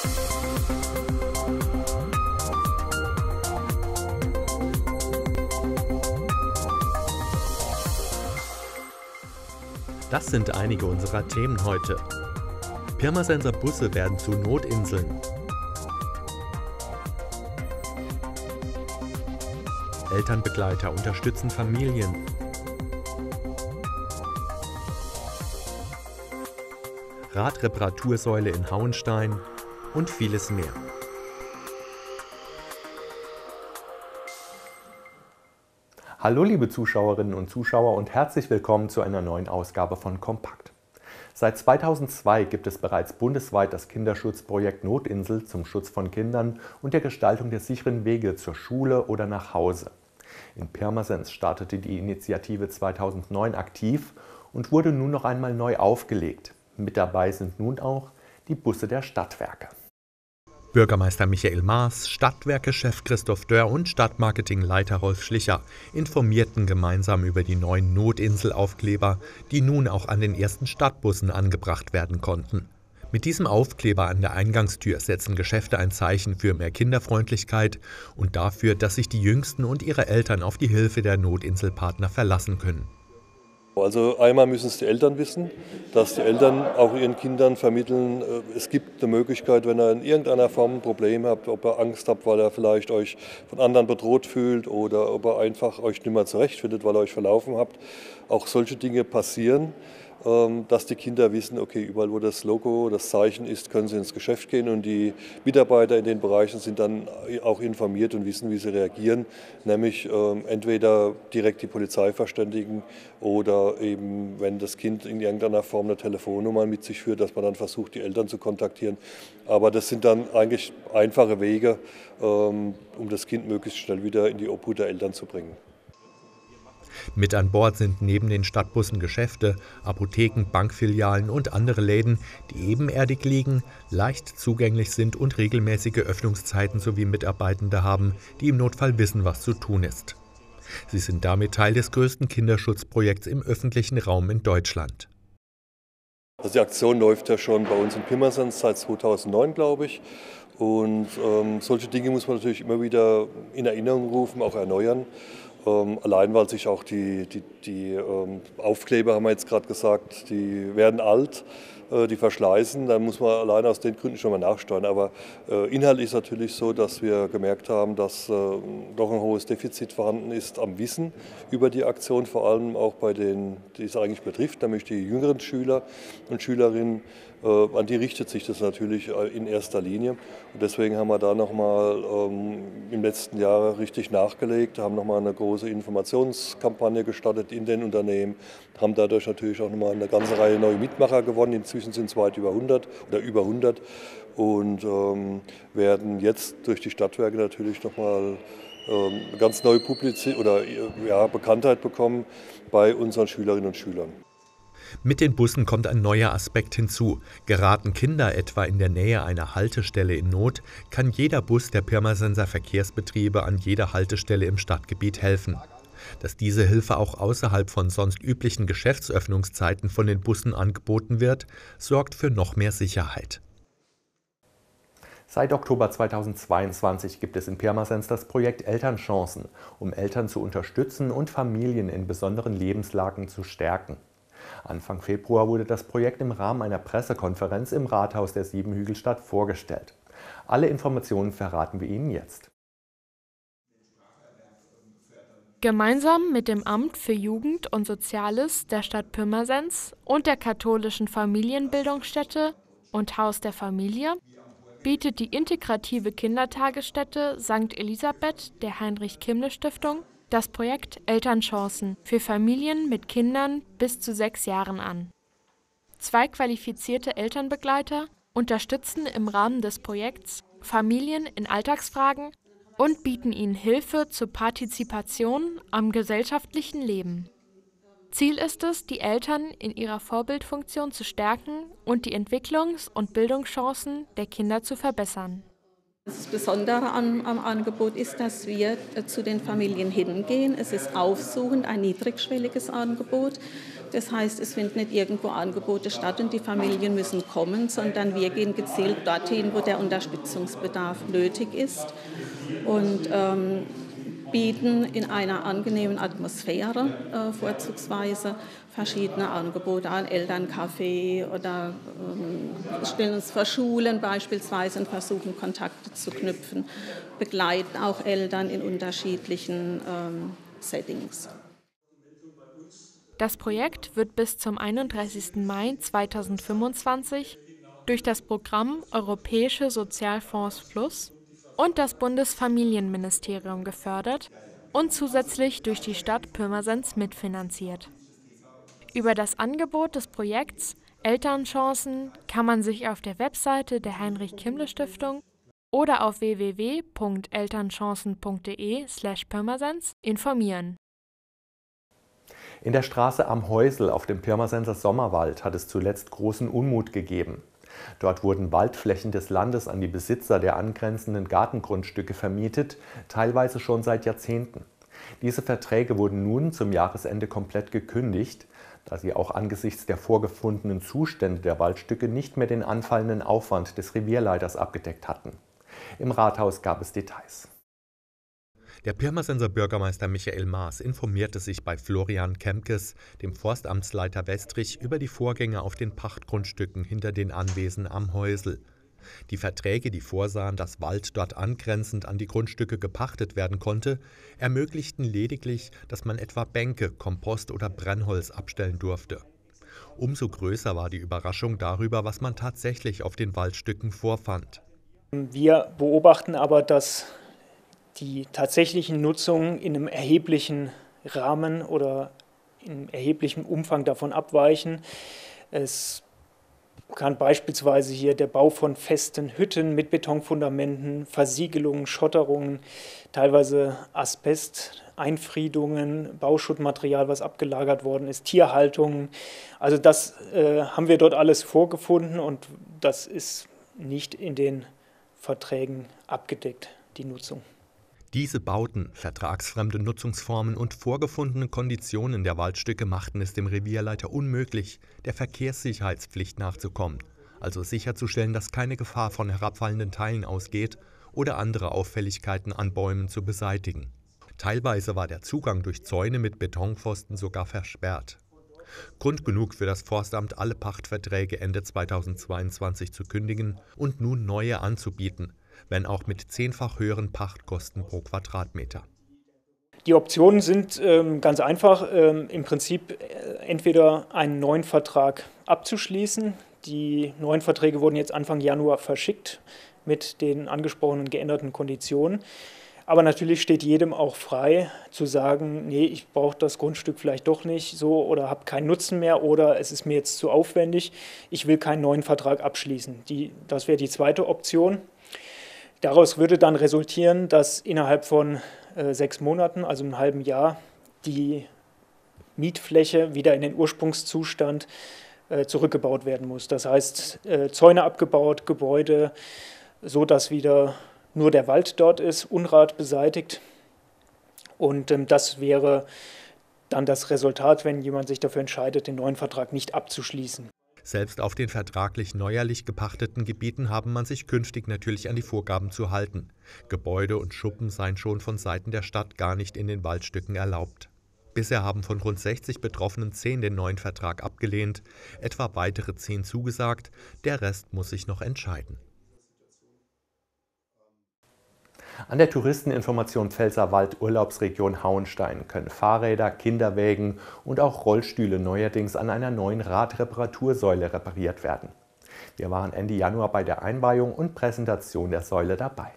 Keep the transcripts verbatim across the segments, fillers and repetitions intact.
Das sind einige unserer Themen heute. Pirmasenser Busse werden zu Notinseln. Elternbegleiter unterstützen Familien. Radreparatursäule in Hauenstein und vieles mehr. Hallo liebe Zuschauerinnen und Zuschauer und herzlich willkommen zu einer neuen Ausgabe von Kompakt. Seit zweitausendzwei gibt es bereits bundesweit das Kinderschutzprojekt Notinsel zum Schutz von Kindern und der Gestaltung der sicheren Wege zur Schule oder nach Hause. In Pirmasens startete die Initiative zweitausendneun aktiv und wurde nun noch einmal neu aufgelegt. Mit dabei sind nun auch die Busse der Stadtwerke. Bürgermeister Michael Maas, Stadtwerke-Chef Christoph Dörr und Stadtmarketingleiter Rolf Schlicher informierten gemeinsam über die neuen Notinsel-Aufkleber, die nun auch an den ersten Stadtbussen angebracht werden konnten. Mit diesem Aufkleber an der Eingangstür setzen Geschäfte ein Zeichen für mehr Kinderfreundlichkeit und dafür, dass sich die Jüngsten und ihre Eltern auf die Hilfe der Notinselpartner verlassen können. Also einmal müssen es die Eltern wissen, dass die Eltern auch ihren Kindern vermitteln, es gibt eine Möglichkeit, wenn ihr in irgendeiner Form ein Problem habt, ob ihr Angst habt, weil ihr vielleicht euch von anderen bedroht fühlt oder ob ihr einfach euch nicht mehr zurechtfindet, weil ihr euch verlaufen habt. Auch solche Dinge passieren, dass die Kinder wissen, okay, überall wo das Logo, das Zeichen ist, können sie ins Geschäft gehen und die Mitarbeiter in den Bereichen sind dann auch informiert und wissen, wie sie reagieren, nämlich entweder direkt die Polizei verständigen oder eben, wenn das Kind in irgendeiner Form eine Telefonnummer mit sich führt, dass man dann versucht, die Eltern zu kontaktieren. Aber das sind dann eigentlich einfache Wege, um das Kind möglichst schnell wieder in die Obhut der Eltern zu bringen. Mit an Bord sind neben den Stadtbussen Geschäfte, Apotheken, Bankfilialen und andere Läden, die ebenerdig liegen, leicht zugänglich sind und regelmäßige Öffnungszeiten sowie Mitarbeitende haben, die im Notfall wissen, was zu tun ist. Sie sind damit Teil des größten Kinderschutzprojekts im öffentlichen Raum in Deutschland. Also die Aktion läuft ja schon bei uns in Pirmasens seit zweitausendneun, glaube ich. Und ähm, solche Dinge muss man natürlich immer wieder in Erinnerung rufen, auch erneuern. Ähm, allein weil sich auch die, die, die ähm, Aufkleber, haben wir jetzt gerade gesagt, die werden alt, äh, die verschleißen. Da muss man allein aus den Gründen schon mal nachsteuern. Aber äh, inhaltlich ist natürlich so, dass wir gemerkt haben, dass äh, doch ein hohes Defizit vorhanden ist am Wissen über die Aktion, vor allem auch bei denen, die es eigentlich betrifft, nämlich die jüngeren Schüler und Schülerinnen. Äh, an die richtet sich das natürlich in erster Linie. Und deswegen haben wir da nochmal ähm, im letzten Jahr richtig nachgelegt, haben nochmal eine große Informationskampagne gestartet in den Unternehmen, haben dadurch natürlich auch nochmal eine ganze Reihe neue Mitmacher gewonnen. Inzwischen sind es weit über hundert oder über hundert und ähm, werden jetzt durch die Stadtwerke natürlich nochmal ähm, eine ganz neue Publizität oder ja, Bekanntheit bekommen bei unseren Schülerinnen und Schülern. Mit den Bussen kommt ein neuer Aspekt hinzu. Geraten Kinder etwa in der Nähe einer Haltestelle in Not, kann jeder Bus der Pirmasenser Verkehrsbetriebe an jeder Haltestelle im Stadtgebiet helfen. Dass diese Hilfe auch außerhalb von sonst üblichen Geschäftsöffnungszeiten von den Bussen angeboten wird, sorgt für noch mehr Sicherheit. Seit Oktober zweitausendzweiundzwanzig gibt es in Pirmasens das Projekt Elternchancen, um Eltern zu unterstützen und Familien in besonderen Lebenslagen zu stärken. Anfang Februar wurde das Projekt im Rahmen einer Pressekonferenz im Rathaus der Siebenhügelstadt vorgestellt. Alle Informationen verraten wir Ihnen jetzt. Gemeinsam mit dem Amt für Jugend und Soziales der Stadt Pirmasens und der katholischen Familienbildungsstätte und Haus der Familie bietet die integrative Kindertagesstätte Sankt Elisabeth der Heinrich-Kimle-Stiftung das Projekt Elternchancen für Familien mit Kindern bis zu sechs Jahren an. Zwei qualifizierte Elternbegleiter unterstützen im Rahmen des Projekts Familien in Alltagsfragen und bieten ihnen Hilfe zur Partizipation am gesellschaftlichen Leben. Ziel ist es, die Eltern in ihrer Vorbildfunktion zu stärken und die Entwicklungs- und Bildungschancen der Kinder zu verbessern. Das Besondere am, am Angebot ist, dass wir äh, zu den Familien hingehen. Es ist aufsuchend, ein niedrigschwelliges Angebot. Das heißt, es finden nicht irgendwo Angebote statt und die Familien müssen kommen, sondern wir gehen gezielt dorthin, wo der Unterstützungsbedarf nötig ist und ähm, bieten in einer angenehmen Atmosphäre äh, vorzugsweise verschiedene Angebote an, Elterncafé oder ähm, stellen uns vor Schulen beispielsweise und versuchen Kontakte zu knüpfen, begleiten auch Eltern in unterschiedlichen ähm, Settings. Das Projekt wird bis zum einunddreißigsten Mai zweitausendfünfundzwanzig durch das Programm Europäische Sozialfonds Plus und das Bundesfamilienministerium gefördert und zusätzlich durch die Stadt Pirmasens mitfinanziert. Über das Angebot des Projekts Elternchancen kann man sich auf der Webseite der Heinrich-Kimmle-Stiftung oder auf w w w punkt elternchancen punkt d e slash pirmasens informieren. In der Straße Am Häusel auf dem Pirmasenser Sommerwald hat es zuletzt großen Unmut gegeben. Dort wurden Waldflächen des Landes an die Besitzer der angrenzenden Gartengrundstücke vermietet, teilweise schon seit Jahrzehnten. Diese Verträge wurden nun zum Jahresende komplett gekündigt, da sie auch angesichts der vorgefundenen Zustände der Waldstücke nicht mehr den anfallenden Aufwand des Revierleiters abgedeckt hatten. Im Rathaus gab es Details. Der Pirmasenser Bürgermeister Michael Maas informierte sich bei Florian Kemkes, dem Forstamtsleiter Westrich, über die Vorgänge auf den Pachtgrundstücken hinter den Anwesen Am Häusel. Die Verträge, die vorsahen, dass Wald dort angrenzend an die Grundstücke gepachtet werden konnte, ermöglichten lediglich, dass man etwa Bänke, Kompost oder Brennholz abstellen durfte. Umso größer war die Überraschung darüber, was man tatsächlich auf den Waldstücken vorfand. Wir beobachten aber, dass die tatsächlichen Nutzungen in einem erheblichen Rahmen oder in erheblichem Umfang davon abweichen. Es kann beispielsweise hier der Bau von festen Hütten mit Betonfundamenten, Versiegelungen, Schotterungen, teilweise Asbesteinfriedungen, Bauschuttmaterial, was abgelagert worden ist, Tierhaltungen. Also das äh, haben wir dort alles vorgefunden und das ist nicht in den Verträgen abgedeckt, die Nutzung. Diese Bauten, vertragsfremde Nutzungsformen und vorgefundene Konditionen der Waldstücke machten es dem Revierleiter unmöglich, der Verkehrssicherheitspflicht nachzukommen, also sicherzustellen, dass keine Gefahr von herabfallenden Teilen ausgeht oder andere Auffälligkeiten an Bäumen zu beseitigen. Teilweise war der Zugang durch Zäune mit Betonpfosten sogar versperrt. Grund genug für das Forstamt, alle Pachtverträge Ende zweitausendzweiundzwanzig zu kündigen und nun neue anzubieten, wenn auch mit zehnfach höheren Pachtkosten pro Quadratmeter. Die Optionen sind ähm, ganz einfach, ähm, im Prinzip äh, entweder einen neuen Vertrag abzuschließen. Die neuen Verträge wurden jetzt Anfang Januar verschickt mit den angesprochenen geänderten Konditionen. Aber natürlich steht jedem auch frei zu sagen, nee, ich brauche das Grundstück vielleicht doch nicht so oder habe keinen Nutzen mehr oder es ist mir jetzt zu aufwendig, ich will keinen neuen Vertrag abschließen. Die, das wäre die zweite Option. Daraus würde dann resultieren, dass innerhalb von äh, sechs Monaten, also einem halben Jahr, die Mietfläche wieder in den Ursprungszustand äh, zurückgebaut werden muss. Das heißt, äh, Zäune abgebaut, Gebäude, so dass wieder nur der Wald dort ist, Unrat beseitigt. Und ähm, das wäre dann das Resultat, wenn jemand sich dafür entscheidet, den neuen Vertrag nicht abzuschließen. Selbst auf den vertraglich neuerlich gepachteten Gebieten haben man sich künftig natürlich an die Vorgaben zu halten. Gebäude und Schuppen seien schon von Seiten der Stadt gar nicht in den Waldstücken erlaubt. Bisher haben von rund sechzig Betroffenen zehn den neuen Vertrag abgelehnt, etwa weitere zehn zugesagt, der Rest muss sich noch entscheiden. An der Touristeninformation Pfälzerwald Urlaubsregion Hauenstein können Fahrräder, Kinderwägen und auch Rollstühle neuerdings an einer neuen Radreparatursäule repariert werden. Wir waren Ende Januar bei der Einweihung und Präsentation der Säule dabei.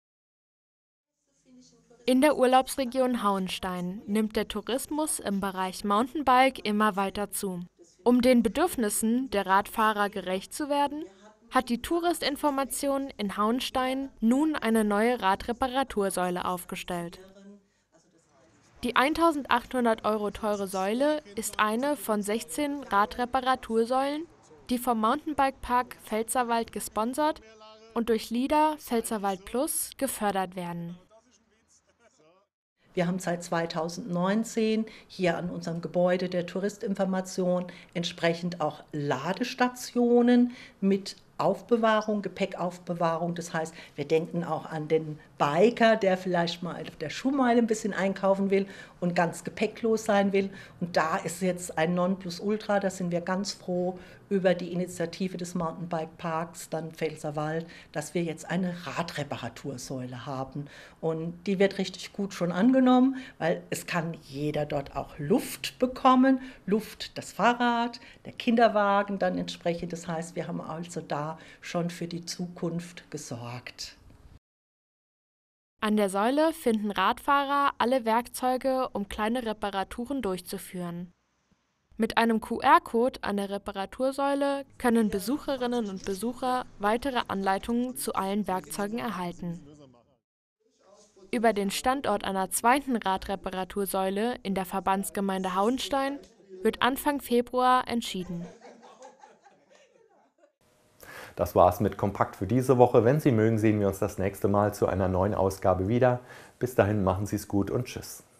In der Urlaubsregion Hauenstein nimmt der Tourismus im Bereich Mountainbike immer weiter zu. Um den Bedürfnissen der Radfahrer gerecht zu werden, hat die Touristinformation in Hauenstein nun eine neue Radreparatursäule aufgestellt. Die eintausendachthundert Euro teure Säule ist eine von sechzehn Radreparatursäulen, die vom Mountainbike-Park Pfälzerwald gesponsert und durch LIDA Pfälzerwald Plus gefördert werden. Wir haben seit zweitausendneunzehn hier an unserem Gebäude der Touristinformation entsprechend auch Ladestationen mit Aufbewahrung, Gepäckaufbewahrung. Das heißt, wir denken auch an den Biker, der vielleicht mal auf der Schuhmeile ein bisschen einkaufen will und ganz gepäcklos sein will. Und da ist jetzt ein Nonplusultra, da sind wir ganz froh über die Initiative des Mountainbike-Parks, dann Pfälzerwald, dass wir jetzt eine Radreparatursäule haben. Und die wird richtig gut schon angenommen, weil es kann jeder dort auch Luft bekommen. Luft, das Fahrrad, der Kinderwagen dann entsprechend. Das heißt, wir haben also da schon für die Zukunft gesorgt. An der Säule finden Radfahrer alle Werkzeuge, um kleine Reparaturen durchzuführen. Mit einem Q R-Code an der Reparatursäule können Besucherinnen und Besucher weitere Anleitungen zu allen Werkzeugen erhalten. Über den Standort einer zweiten Radreparatursäule in der Verbandsgemeinde Hauenstein wird Anfang Februar entschieden. Das war's mit Kompakt für diese Woche. Wenn Sie mögen, sehen wir uns das nächste Mal zu einer neuen Ausgabe wieder. Bis dahin machen Sie es gut und tschüss.